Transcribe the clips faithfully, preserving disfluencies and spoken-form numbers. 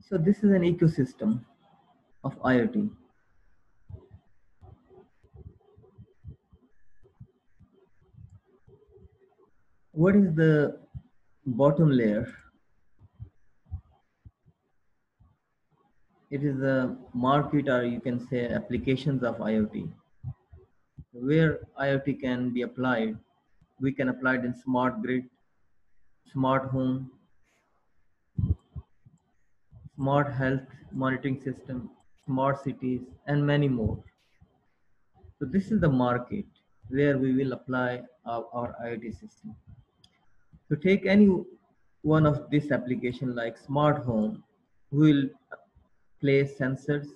So this is an ecosystem of IoT. What is the bottom layer? It is the market, or you can say applications of IoT. Where IoT can be applied, we can apply it in smart grid, smart home, smart health monitoring system, smart cities, and many more. So this is the market where we will apply our, our IoT system. To take any one of this application like smart home, we will place sensors.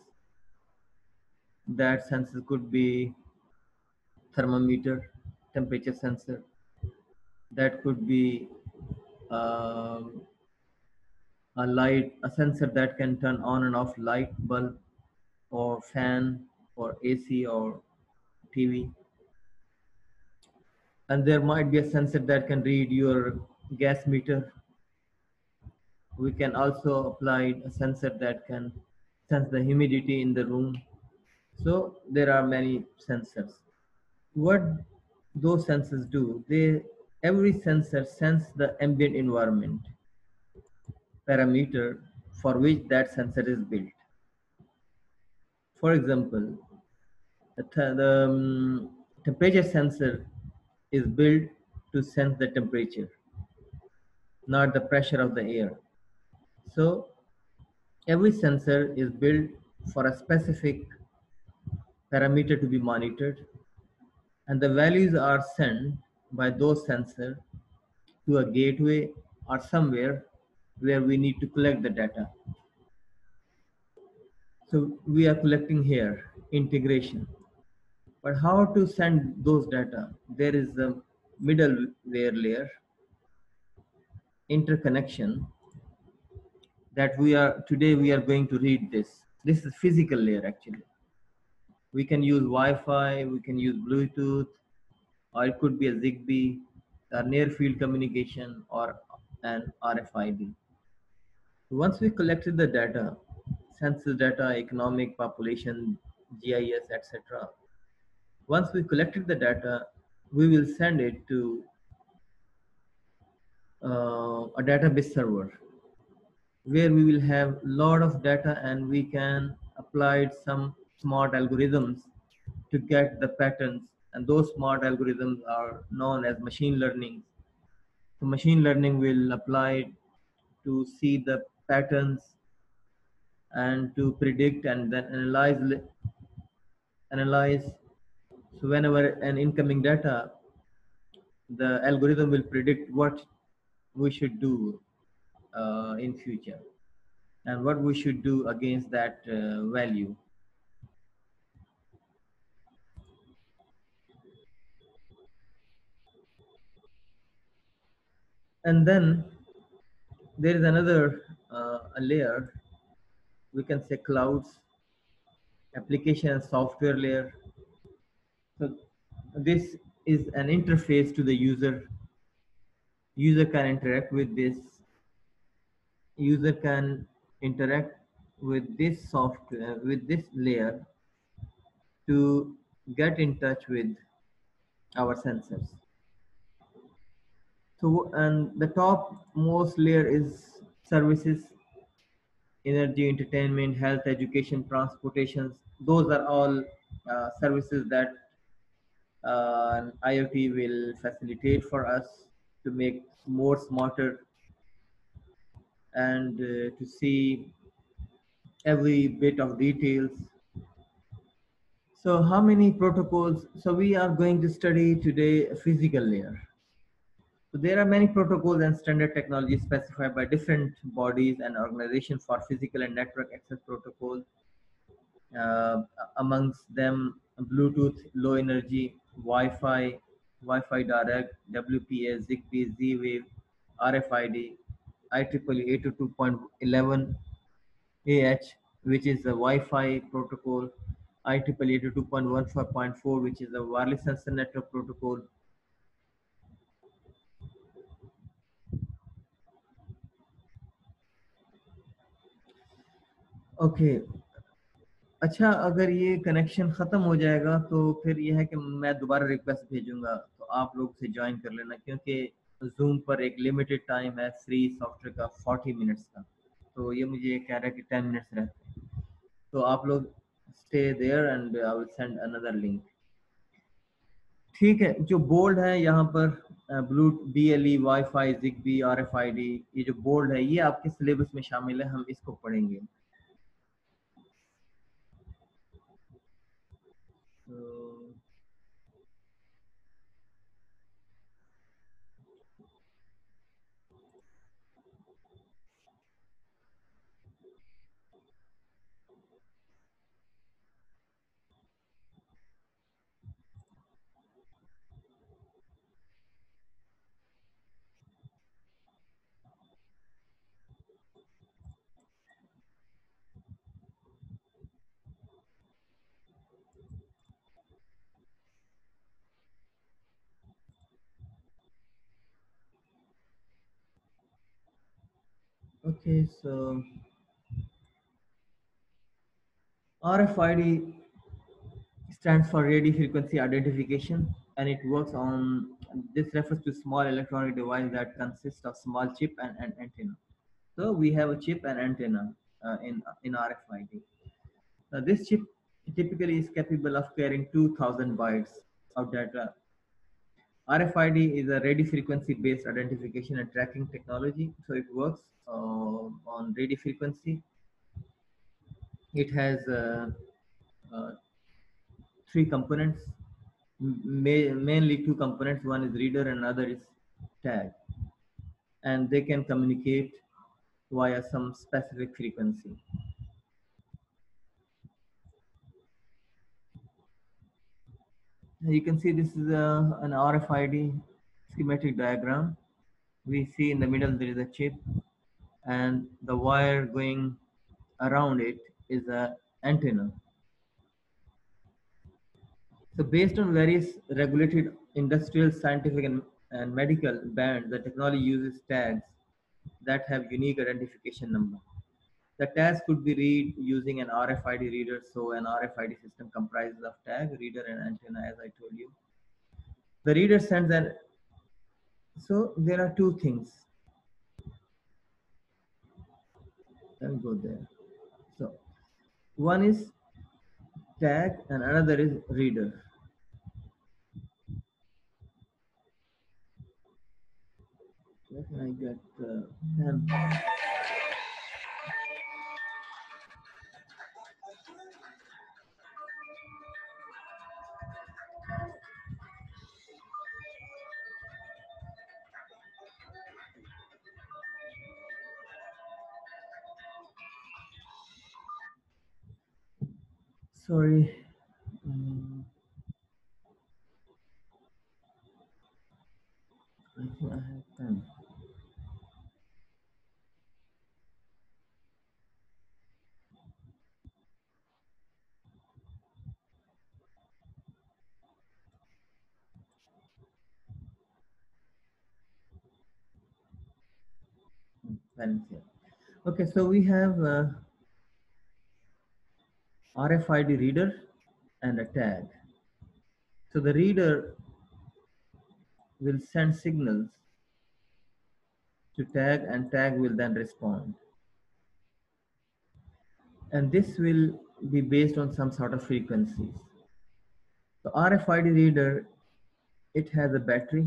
That sensor could be thermometer, temperature sensor. That could be um, a light, a sensor that can turn on and off light bulb or fan or A C or T V. And there might be a sensor that can read your gas meter. We can also apply a sensor that can sense the humidity in the room. So there are many sensors. What those sensors do, they every sensor sense the ambient environment parameter for which that sensor is built. For example, the, th- the um, temperature sensor is built to sense the temperature, not the pressure of the air. So every sensor is built for a specific parameter to be monitored, and the values are sent by those sensors to a gateway or somewhere where we need to collect the data. So we are collecting here integration. But how to send those data? There is a middleware layer, interconnection, that we are today we are going to read this. This is physical layer actually. We can use Wi-Fi, we can use Bluetooth, or it could be a Zigbee, a near field communication, or an R F I D. Once we collected the data, census data, economic, population, G I S, et cetera. Once we collected the data, we will send it to uh, a database server where we will have a lot of data and we can apply some smart algorithms to get the patterns, and those smart algorithms are known as machine learning. So machine learning will apply to see the patterns and to predict and then analyze analyze so whenever an incoming data, the algorithm will predict what we should do uh, in future and what we should do against that uh, value. And then there is another uh, a layer, we can say clouds, application and software layer. So this is an interface to the user. User can interact with this. User can interact with this software, with this layer to get in touch with our sensors. So, and the top most layer is services, energy, entertainment, health, education, transportation. Those are all uh, services that uh, IoT will facilitate for us to make more smarter and uh, to see every bit of details. So how many protocols? So we are going to study today a physical layer. So there are many protocols and standard technologies specified by different bodies and organizations for physical and network access protocols. Uh, amongst them, Bluetooth, low energy, Wi-Fi, Wi-Fi direct, W P A, Zigbee, Z-Wave, R F I D, I triple E eight oh two dot eleven A H, which is the Wi-Fi protocol, I triple E eight oh two dot fifteen dot four, which is the wireless sensor network protocol. Okay, अच्छा अगर ये connection ख़त्म हो जाएगा तो फिर ये है कि मैं दोबारा रिक्वेस्ट भेजूंगा, तो आप लोग से ज्वाइन कर लेना, क्योंकि जूम पर एक लिमिटेड टाइम है फ्री सॉफ्टवेयर का फोर्टी मिनट्स का, तो ये मुझे कह रहा है कि टेन मिनट्स रहते हैं, तो आप लोग stay there and I will send another link. ठीक है, जो बोल्ड है यहाँ पर blue D L E wifi ZigBee R F I D, ये जो बोल्ड है ये आपके सिलेबस में शामिल है, हम इसको पढ़ेंगे। तो okay, so R F I D stands for radio frequency identification, and it works on, this refers to small electronic device that consists of small chip and an antenna. So we have a chip and antenna uh, in in R F I D. Now this chip typically is capable of carrying two thousand bytes of data. R F I D is a radio frequency based identification and tracking technology. So it works uh, on radio frequency. It has uh, uh, three components, ma- mainly two components. One is reader and another is tag, and they can communicate via some specific frequency. You can see this is a, an R F I D schematic diagram. We see in the middle there is a chip, and the wire going around it is a antenna. So based on various regulated industrial, scientific, and, and medical bands, the technology uses tags that have unique identification number. The tags could be read using an R F I D reader. So an R F I D system comprises of tag, reader, and antenna, as I told you. The reader sends an, so there are two things. Let me go there. So one is tag and another is reader. Where can I get uh, pen? Sorry. Um, I think I have pen. Pen here. Okay, so we have a R F I D reader and a tag. So the reader will send signals to tag, and tag will then respond. And this will be based on some sort of frequencies. The R F I D reader, it has a battery,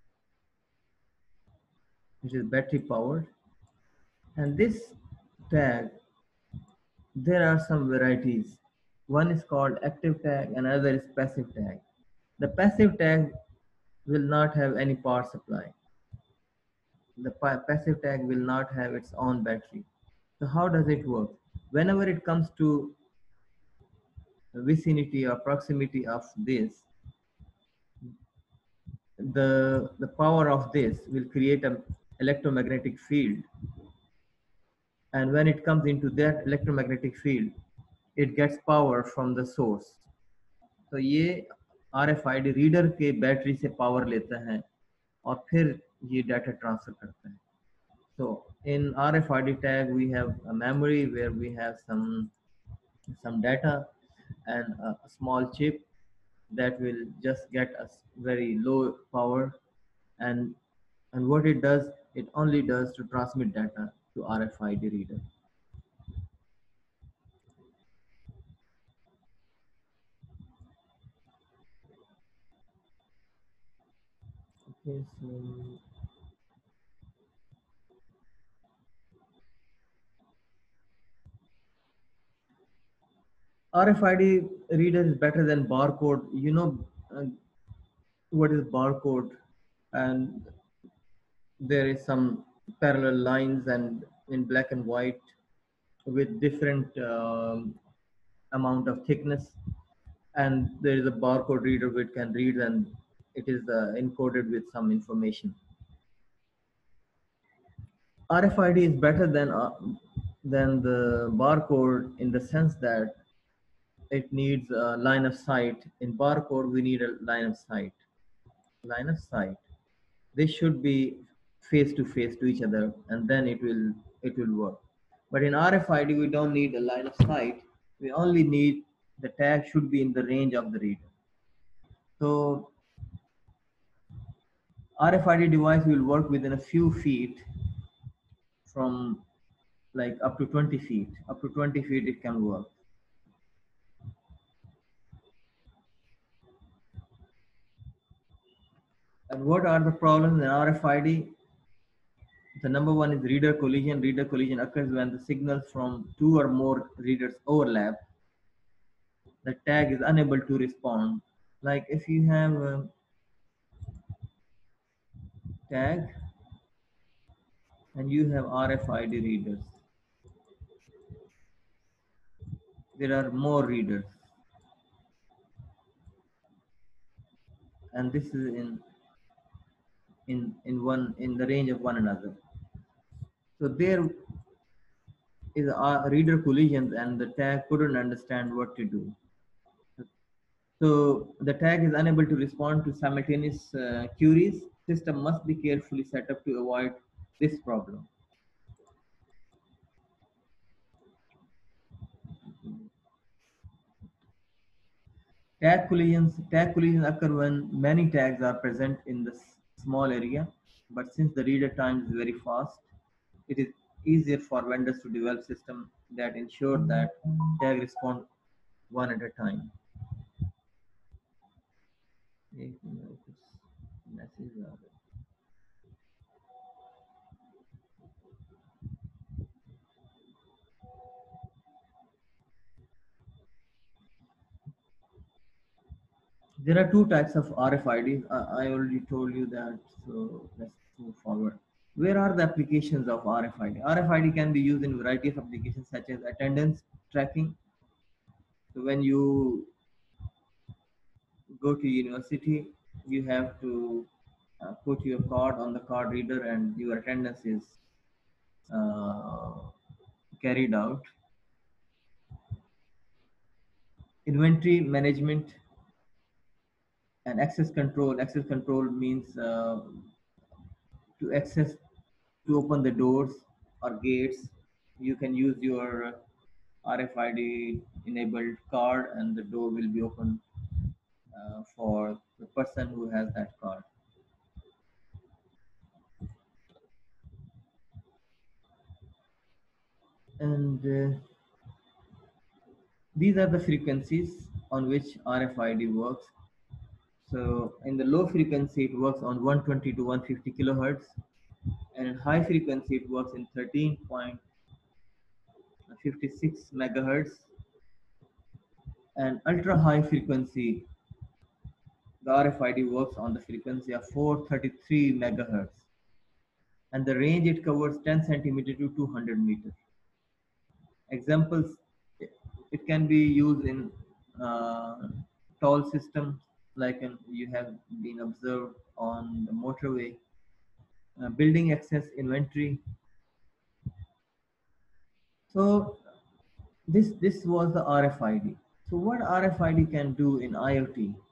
which is battery powered. And this tag, there are some varieties. One is called active tag, and another is passive tag. The passive tag will not have any power supply. The pa- passive tag will not have its own battery. So how does it work? Whenever it comes to vicinity or proximity of this, the, the power of this will create an electromagnetic field. And when it comes into that electromagnetic field, it gets power from the source. तो ये R F I D reader के battery से power लेता है और फिर ये data transfer करता है. So in R F I D tag, we have a memory where we have some some data and a a small chip that will just get us very low power, and and what it does, it only does to transmit data to R F I D reader. Okay, so R F I D reader is better than barcode. You know uh, what is barcode, and there is some parallel lines and in black and white with different um, amount of thickness, and there is a barcode reader which can read, and it is uh, encoded with some information. R F I D is better than uh, than the barcode in the sense that it needs a line of sight. In barcode, we need a line of sight. Line of sight. They should be face to face to each other, and then it will it will work. But in R F I D, we don't need a line of sight. We only need the tag should be in the range of the reader. So R F I D device will work within a few feet from like up to twenty feet. Up to twenty feet it can work. And what are the problems in R F I D? The number one is reader collision. Reader collision occurs when the signals from two or more readers overlap. The tag is unable to respond. Like if you have a tag and you have R F I D readers, there are more readers, and this is in in in one in the range of one another. So there is a reader collisions, and the tag couldn't understand what to do. So the tag is unable to respond to simultaneous uh, queries. System must be carefully set up to avoid this problem. Tag collisions, tag collisions occur when many tags are present in the small area, but since the reader time is very fast, it is easier for vendors to develop systems that ensure that tag respond one at a time. There are two types of R F I Ds. I, I already told you that, so let's move forward. Where are the applications of R F I D? R F I D can be used in a variety of applications such as attendance tracking. So when you go to university, you have to uh, put your card on the card reader and your attendance is uh, carried out. Inventory management and access control. Access control means uh, to access to open the doors or gates. You can use your R F I D enabled card and the door will be open uh, for the person who has that card. And uh, these are the frequencies on which R F I D works. So in the low frequency, it works on one twenty to one fifty kilohertz, and in high frequency, it works in thirteen point five six megahertz, and ultra high frequency, the R F I D works on the frequency of four hundred thirty-three megahertz, and the range it covers ten centimeter to two hundred meter. Examples, it can be used in uh, toll systems, like in, you have been observed on the motorway, uh, building access inventory. So this this was the R F I D. So what R F I D can do in IoT?